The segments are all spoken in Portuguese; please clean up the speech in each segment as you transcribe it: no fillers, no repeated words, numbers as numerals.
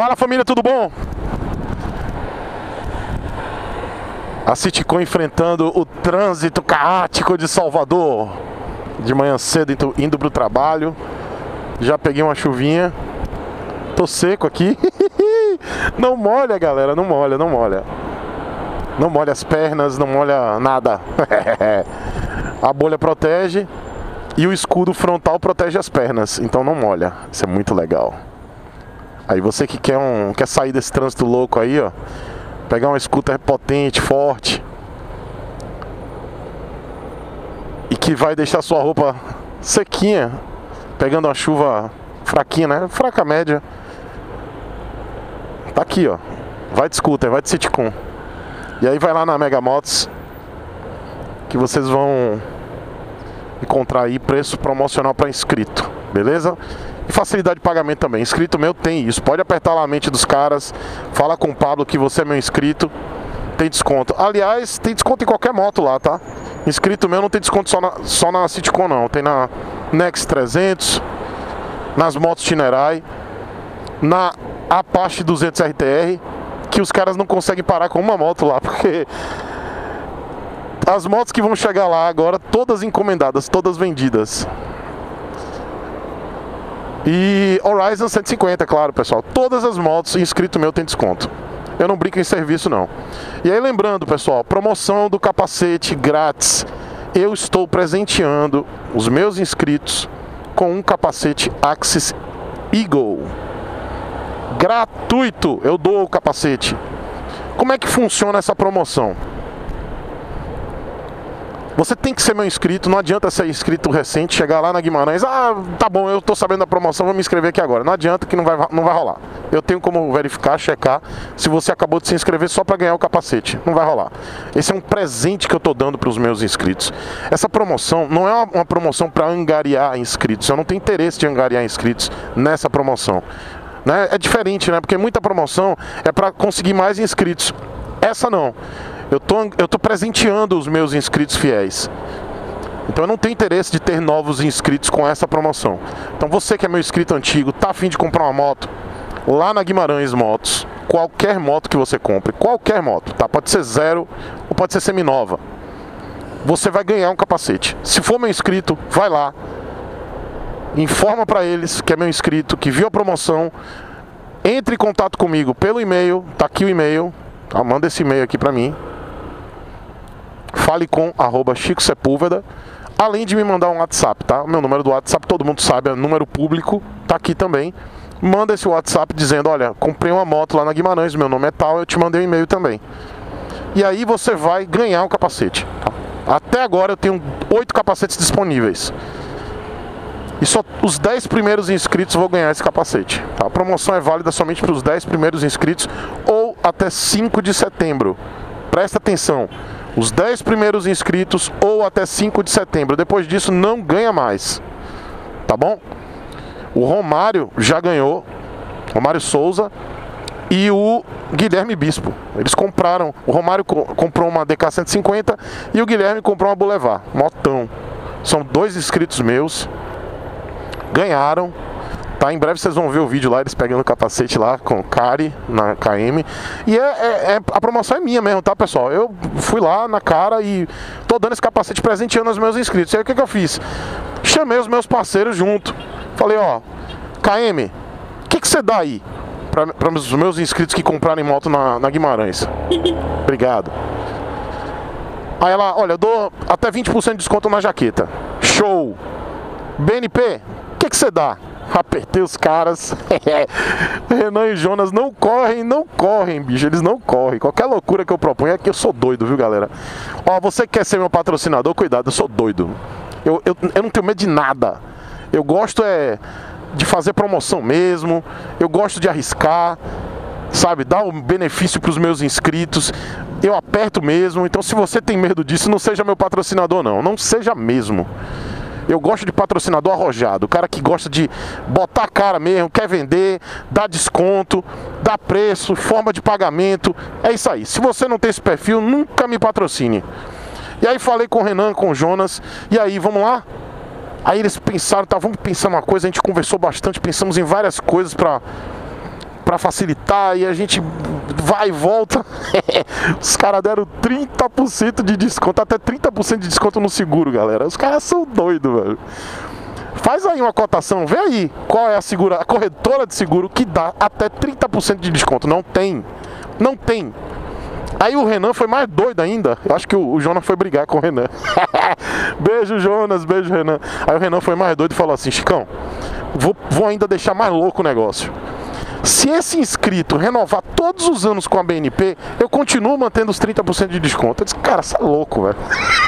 Fala, família, tudo bom? A Citicon enfrentando o trânsito caótico de Salvador. De manhã cedo indo pro trabalho. Já peguei uma chuvinha. Tô seco aqui. Não molha, galera, não molha, não molha. Não molha as pernas, não molha nada. A bolha protege e o escudo frontal protege as pernas, então não molha. Isso é muito legal. Aí você que quer sair desse trânsito louco aí, ó, pegar um scooter potente, forte, e que vai deixar sua roupa sequinha, pegando uma chuva fraquinha, né? Fraca média. Tá aqui, ó. Vai de scooter, vai de Citicon. E aí vai lá na Mega Motos, que vocês vão encontrar aí preço promocional para inscrito, beleza? E facilidade de pagamento também. Inscrito meu tem isso. Pode apertar lá a mente dos caras. Fala com o Pablo que você é meu inscrito. Tem desconto. Aliás, tem desconto em qualquer moto lá, tá? Inscrito meu não tem desconto só na Citicon, não. Tem na Nex 300, nas motos Tinerai, na Apache 200 RTR, que os caras não conseguem parar com uma moto lá, porque as motos que vão chegar lá agora, todas encomendadas, todas vendidas. E Horizon 150, claro, pessoal. Todas as motos inscrito meu tem desconto. Eu não brinco em serviço, não. E aí, lembrando, pessoal, promoção do capacete grátis. Eu estou presenteando os meus inscritos com um capacete Axis Eagle. Gratuito, eu dou o capacete. Como é que funciona essa promoção? Você tem que ser meu inscrito, não adianta ser inscrito recente, chegar lá na Guimarães, tá bom, eu tô sabendo da promoção, vou me inscrever aqui agora. Não adianta que não vai rolar. Eu tenho como verificar, checar se você acabou de se inscrever só para ganhar o capacete. Não vai rolar. Esse é um presente que eu tô dando para os meus inscritos. Essa promoção não é uma promoção para angariar inscritos. Eu não tenho interesse de angariar inscritos nessa promoção. Né? É diferente, né? Porque muita promoção é para conseguir mais inscritos. Essa não. Eu tô presenteando os meus inscritos fiéis. Então eu não tenho interesse de ter novos inscritos com essa promoção. Então você que é meu inscrito antigo, tá a fim de comprar uma moto, lá na Guimarães Motos, qualquer moto que você compre, qualquer moto, tá? Pode ser zero ou pode ser seminova, você vai ganhar um capacete. Se for meu inscrito, vai lá, informa pra eles que é meu inscrito, que viu a promoção, entre em contato comigo pelo e-mail, tá aqui o e-mail, tá? Manda esse e-mail aqui pra mim, falecom@Chico Sepúlveda, além de me mandar um WhatsApp, tá? Meu número do WhatsApp, todo mundo sabe, é número público, tá aqui também. Manda esse WhatsApp dizendo, olha, comprei uma moto lá na Guimarães, meu nome é tal, eu te mandei um e-mail também. E aí você vai ganhar um capacete, tá? Até agora eu tenho 8 capacetes disponíveis. E só os 10 primeiros inscritos vão ganhar esse capacete, tá? A promoção é válida somente para os 10 primeiros inscritos ou até 5 de setembro. Presta atenção. Os 10 primeiros inscritos ou até 5 de setembro. Depois disso não ganha mais. Tá bom? O Romário já ganhou. Romário Souza e o Guilherme Bispo. Eles compraram. O Romário comprou uma DK 150 e o Guilherme comprou uma Boulevard. Motão. São 2 inscritos meus. Ganharam. Tá, em breve vocês vão ver o vídeo lá, eles pegando o capacete lá com o Cari na KM. E a promoção é minha mesmo, tá, pessoal? Eu fui lá na cara e tô dando esse capacete presenteando aos meus inscritos. E aí o que eu fiz? Chamei os meus parceiros junto. Falei, ó, KM, o que você dá aí para os meus inscritos que comprarem moto na Guimarães? Obrigado. Aí ela, olha, eu dou até 20% de desconto na jaqueta. Show! BNP, o que você dá? Apertei os caras. Renan e Jonas não correm, bicho. Eles não correm. Qualquer loucura que eu proponho é que eu sou doido, viu, galera? Ó, você que quer ser meu patrocinador, cuidado, eu sou doido. Eu não tenho medo de nada. Eu gosto de fazer promoção mesmo. Eu gosto de arriscar, sabe? Dar um benefício para os meus inscritos. Eu aperto mesmo. Então, se você tem medo disso, não seja meu patrocinador, não. Não seja mesmo. Eu gosto de patrocinador arrojado, o cara que gosta de botar a cara mesmo, quer vender, dar desconto, dar preço, forma de pagamento. É isso aí. Se você não tem esse perfil, nunca me patrocine. E aí falei com o Renan, com o Jonas, e aí, vamos lá? Aí eles pensaram, tá, vamos pensar uma coisa, a gente conversou bastante, pensamos em várias coisas para pra facilitar, e a gente vai e volta. Os caras deram 30% de desconto, até 30% de desconto no seguro, galera. Os caras são doidos, velho. Faz aí uma cotação, vê aí qual é a corretora de seguro que dá até 30% de desconto. Não tem. Não tem. Aí o Renan foi mais doido ainda. Eu acho que o Jonas foi brigar com o Renan. Beijo, Jonas, beijo, Renan. Aí o Renan foi mais doido e falou assim: Chicão, vou ainda deixar mais louco o negócio. Se esse inscrito renovar todos os anos com a BNP, eu continuo mantendo os 30% de desconto. Eu disse, cara, você é louco, velho.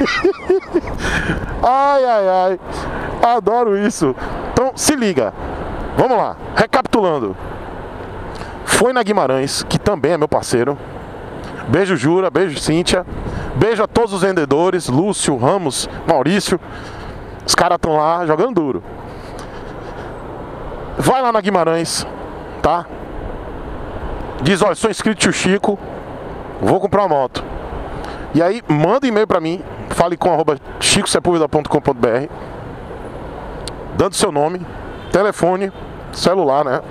Ai, ai, ai. Adoro isso. Então, se liga. Vamos lá. Recapitulando. Foi na Guimarães, que também é meu parceiro. Beijo, Jura. Beijo, Cíntia. Beijo a todos os vendedores. Lúcio, Ramos, Maurício. Os caras estão lá jogando duro. Vai lá na Guimarães. Tá? Diz, olha, sou inscrito tio Chico, vou comprar uma moto. E aí, manda e-mail pra mim, fale com @chicosepulveda.com.br, dando seu nome, telefone, celular, né?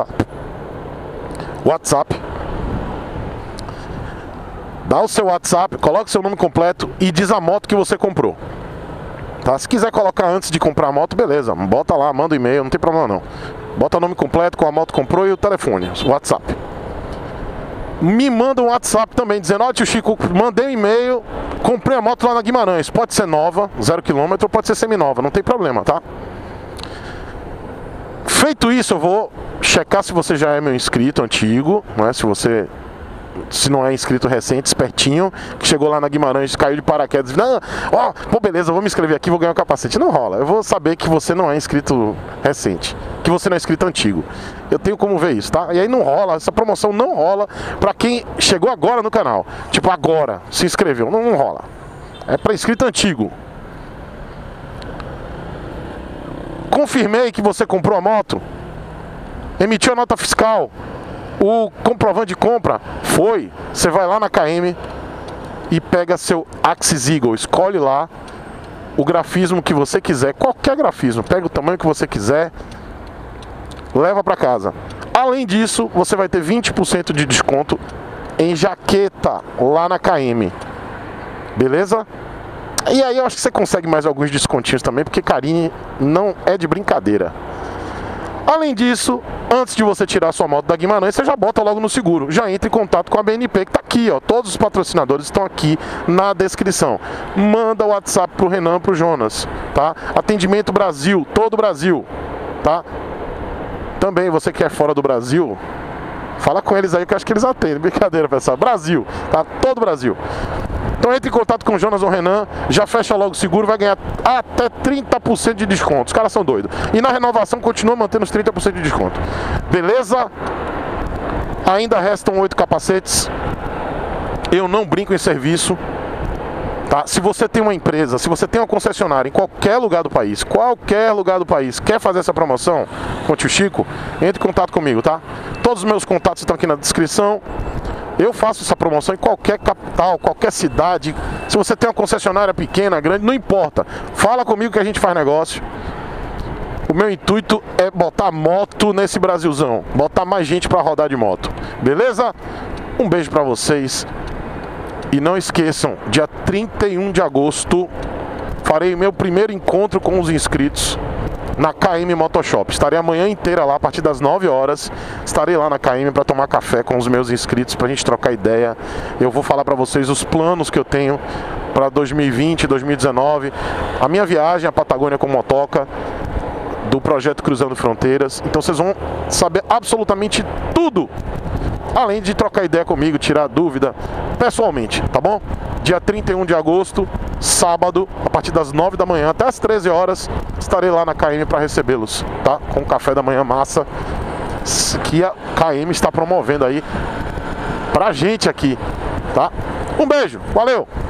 WhatsApp. Dá o seu WhatsApp, coloca o seu nome completo e diz a moto que você comprou. Tá? Se quiser colocar antes de comprar a moto, beleza, bota lá, manda um e-mail, não tem problema não. Bota o nome completo, com a moto comprou e o telefone, o WhatsApp. Me manda um WhatsApp também dizendo, ó, tio Chico, mandei um e-mail, comprei a moto lá na Guimarães. Pode ser nova, 0 km, ou pode ser seminova, não tem problema, tá? Feito isso, eu vou checar se você já é meu inscrito antigo, né? Se não é inscrito recente, espertinho, que chegou lá na Guimarães, caiu de paraquedas, não, ó, pô, beleza, vou me inscrever aqui, vou ganhar um capacete. Não rola, eu vou saber que você não é inscrito recente, que você não é inscrito antigo. Eu tenho como ver isso, tá? E aí não rola, essa promoção não rola pra quem chegou agora no canal. Tipo, agora, se inscreveu, não rola. É pra inscrito antigo. Confirmei que você comprou a moto, emitiu a nota fiscal, o comprovante de compra foi. Você vai lá na KM e pega seu Axis Eagle, escolhe lá o grafismo que você quiser, qualquer grafismo, pega o tamanho que você quiser, leva para casa. Além disso, você vai ter 20% de desconto em jaqueta lá na KM, beleza? E aí eu acho que você consegue mais alguns descontinhos também, porque Carine não é de brincadeira. Além disso, antes de você tirar a sua moto da Guimarães, você já bota logo no seguro. Já entra em contato com a BNP, que está aqui, ó. Todos os patrocinadores estão aqui na descrição. Manda o WhatsApp pro Renan, pro Jonas, tá? Atendimento Brasil, todo o Brasil, tá? Também, você que é fora do Brasil, fala com eles aí que eu acho que eles atendem. Brincadeira, pessoal. Brasil, tá? Todo o Brasil. Então entre em contato com o Jonas ou Renan, já fecha logo o seguro, vai ganhar até 30% de desconto. Os caras são doidos. E na renovação continua mantendo os 30% de desconto. Beleza? Ainda restam 8 capacetes. Eu não brinco em serviço. Tá? Se você tem uma empresa, se você tem uma concessionária em qualquer lugar do país, quer fazer essa promoção com o tio Chico, entre em contato comigo, tá? Todos os meus contatos estão aqui na descrição. Eu faço essa promoção em qualquer capital, qualquer cidade. Se você tem uma concessionária pequena, grande, não importa. Fala comigo que a gente faz negócio. O meu intuito é botar moto nesse Brasilzão, botar mais gente para rodar de moto. Beleza? Um beijo para vocês. E não esqueçam, dia 31 de agosto, farei meu primeiro encontro com os inscritos na KM Motoshop. Estarei a manhã inteira lá, a partir das 9 horas. Estarei lá na KM para tomar café com os meus inscritos, para a gente trocar ideia. Eu vou falar para vocês os planos que eu tenho para 2020, 2019. A minha viagem à Patagônia com motoca, do projeto Cruzando Fronteiras. Então vocês vão saber absolutamente tudo, além de trocar ideia comigo, tirar dúvida pessoalmente, tá bom? Dia 31 de agosto, sábado, a partir das 9 da manhã até as 13 horas, estarei lá na KM para recebê-los, tá? Com o café da manhã massa que a KM está promovendo aí pra gente aqui, tá? Um beijo, valeu!